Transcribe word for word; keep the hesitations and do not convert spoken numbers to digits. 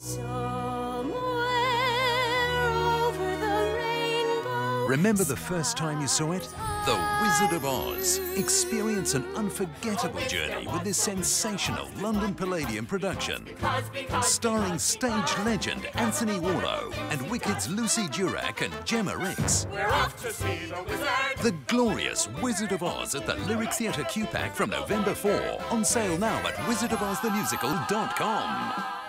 Remember the first time you saw it? The Wizard of Oz. Experience an unforgettable journey with this sensational London Palladium production. Starring stage legend Anthony Warlow and Wicked's Lucy Durack and Jemma Rix. We're off to see the wizard. The glorious Wizard of Oz at the Lyric Theatre Q PAC from November fourth. On sale now at wizard of oz the musical dot com.